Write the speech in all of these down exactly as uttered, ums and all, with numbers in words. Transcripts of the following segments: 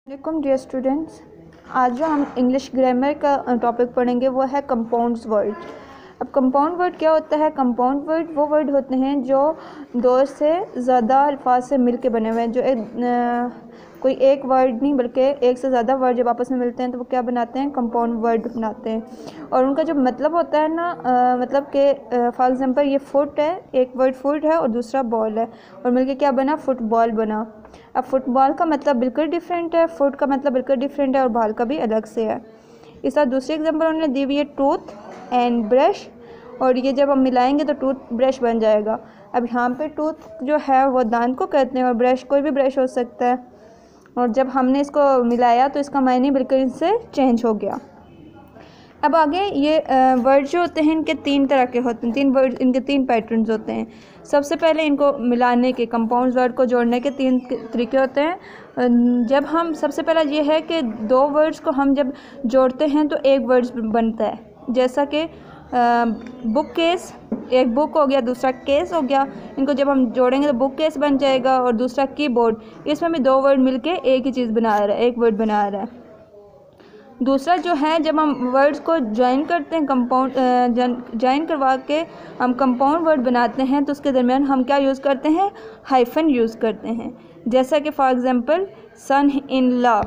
वालेकुम dear students, आज जो हम इंग्लिश ग्रामर का टॉपिक पढ़ेंगे वो है कंपाउंड्स वर्ड। अब कंपाउंड वर्ड क्या होता है? कंपाउंड वर्ड वो वर्ड होते हैं जो दो से ज़्यादा अल्फाज से मिल के बने हुए हैं, जो एक आ, कोई एक वर्ड नहीं बल्कि एक से ज़्यादा वर्ड जब आपस में मिलते हैं तो वो क्या बनाते हैं? कंपाउंड वर्ड बनाते हैं। और उनका जो मतलब होता है ना, आ, मतलब कि फॉर एग्ज़ाम्पल ये फुट है, एक वर्ड फुट है और दूसरा बॉल है, और मिलके क्या बना? फुटबॉल बना। अब फुटबॉल का मतलब बिल्कुल डिफरेंट है, फुट का मतलब बिल्कुल डिफरेंट है और बॉल का भी अलग से है। इस तरह दूसरी एग्जांपल उन्होंने दी हुई है टूथ एंड ब्रश, और ये जब हम मिलाएंगे तो टूथ ब्रश बन जाएगा। अब यहाँ पे टूथ जो है वो दांत को कहते हैं और ब्रश कोई भी ब्रश हो सकता है, और जब हमने इसको मिलाया तो इसका मायने बिल्कुल इनसे चेंज हो गया। अब आगे ये वर्ड जो होते हैं इनके तीन तरह के होते हैं, तीन वर्ड इनके तीन पैटर्न्स होते हैं। सबसे पहले इनको मिलाने के, कंपाउंड वर्ड को जोड़ने के तीन तरीके होते हैं। जब हम सबसे पहला ये है कि दो वर्ड्स को हम जब जोड़ते हैं तो एक वर्ड्स बनता है, जैसा कि बुक केस, एक बुक हो गया, दूसरा केस हो गया। इनको जब हम जोड़ेंगे तो बुक केस बन जाएगा, और दूसरा कीबोर्ड। इसमें भी दो वर्ड मिलके एक ही चीज़ बना रहा है, एक वर्ड बना रहा है। दूसरा जो है, जब हम वर्ड्स को ज्वाइन करते हैं, कंपाउंड ज्वाइन करवा के हम कंपाउंड वर्ड बनाते हैं, तो उसके दरमियान हम क्या यूज़ करते हैं? हाइफन यूज़ करते हैं। जैसा कि for example son in law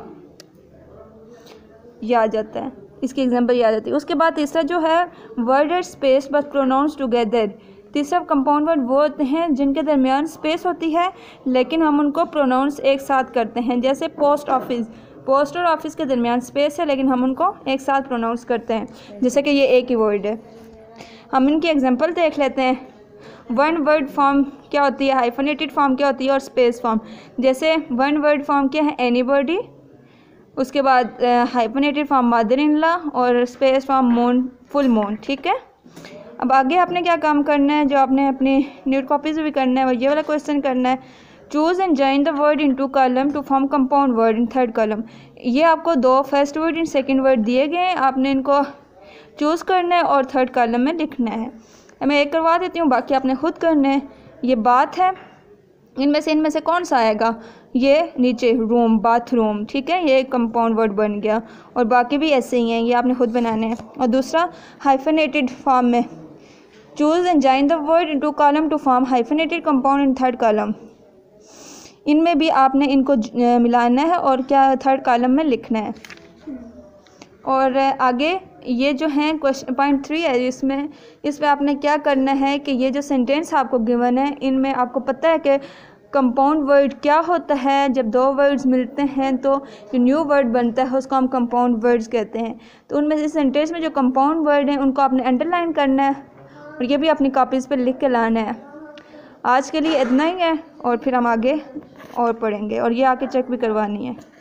याद जाता है, इसकी एग्जांपल याद आती है। उसके बाद तीसरा जो है, word at space but pronounce together. तीसरा कंपाउंड वर्ड वो होते हैं जिनके दरमियान स्पेस होती है लेकिन हम उनको प्रोनाउंस एक साथ करते हैं। जैसे पोस्ट ऑफिस, पोस्ट और ऑफिस के दरमियान स्पेस है लेकिन हम उनको एक साथ प्रोनाउंस करते हैं, जैसे कि ये एक ही वर्ड है। हम इनकी एग्जांपल देख लेते हैं। वन वर्ड फॉर्म क्या होती है, हाइफनेटेड फॉर्म क्या होती है, और स्पेस फॉर्म। जैसे वन वर्ड फॉर्म क्या है? एनीबॉडी, उसके बाद hyphenated form mother in law, और space form moon, full moon. ठीक है। अब आगे आपने क्या काम करना है, जो आपने अपनी न्यूट कॉपीज भी करना है, और ये वाला क्वेश्चन करना है। Choose and join the word in two column to form compound word in third column. ये आपको दो first word and second word दिए गए हैं, आपने इनको चूज़ करना है और थर्ड कॉलम में लिखना है। मैं एक करवा देती हूँ, बाकी आपने खुद करना है। ये बात है, इनमें से इनमें से कौन सा आएगा? ये नीचे रूम, बाथरूम। ठीक है, ये कंपाउंड वर्ड बन गया, और बाकी भी ऐसे ही हैं, ये आपने खुद बनाने हैं। और दूसरा हाइफनेटेड फॉर्म में, choose and join the word in two column to form hyphenated compound in third column. इनमें भी आपने इनको मिलाना है और क्या थर्ड कॉलम में लिखना है। और आगे ये जो है क्वेश्चन पॉइंट थ्री है, इसमें इस पर आपने क्या करना है कि ये जो सेंटेंस आपको गिवन है इनमें आपको पता है कि कंपाउंड वर्ड क्या होता है। जब दो वर्ड्स मिलते हैं तो जो न्यू वर्ड बनता है उसको हम कंपाउंड वर्ड्स कहते हैं। तो उनमें से सेंटेंस में जो कंपाउंड वर्ड हैं उनको आपने अंडरलाइन करना है, और ये भी अपनी कॉपीज़ पर लिख के लाना है। आज के लिए इतना ही है, और फिर हम आगे और पढ़ेंगे, और ये आके चेक भी करवानी है।